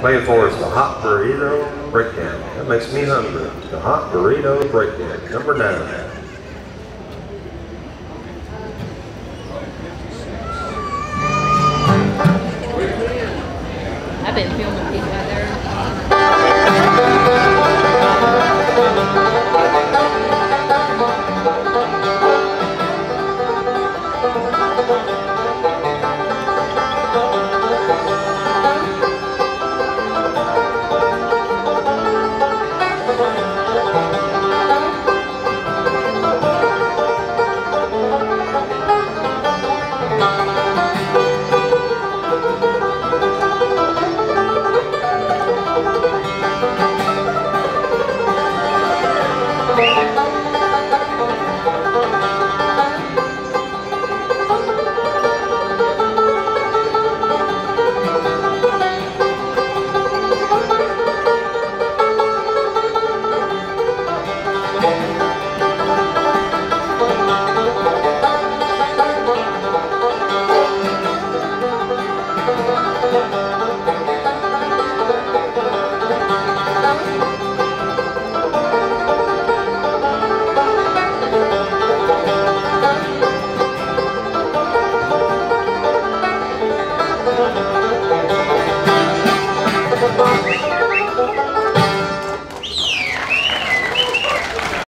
Playing for us the Hot Burrito Breakdown. That makes me hungry. The Hot Burrito Breakdown, number 9. I've been filming people out there.